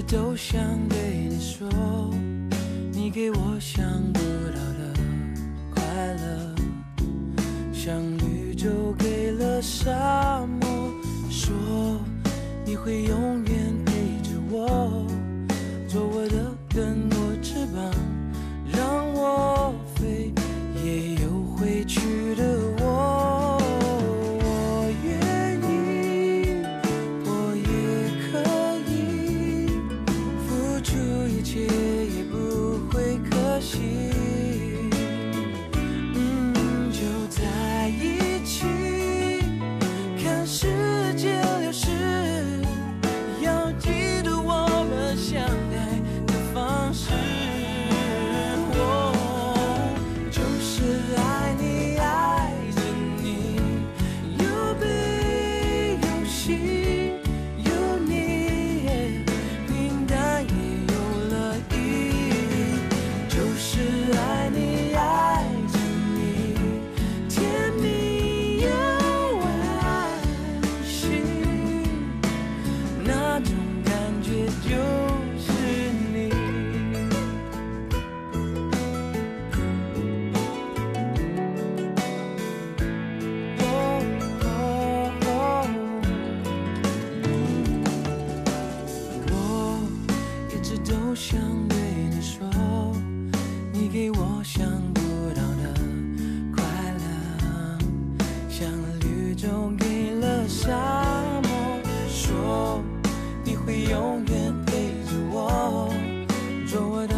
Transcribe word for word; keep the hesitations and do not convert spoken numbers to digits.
都想对你说，你给我想不到的快乐，像绿洲给了沙漠，说你会永远陪着我，做我的更多翅膀，让我飞，也有回去的我。我愿意，我也可以付出一切，也不会可惜。嗯，就在一起，看世界流逝，要记得我们相爱的方式。哦，就是爱你，爱着你，有悲有喜，有你，平淡也有了意义。就是爱你，爱着你，甜蜜又惋惜，那种感觉就是你。哦哦哦，我一直都想对你说，你给我想不到的快乐，像绿洲给了沙漠，说你会永远陪着我，做我的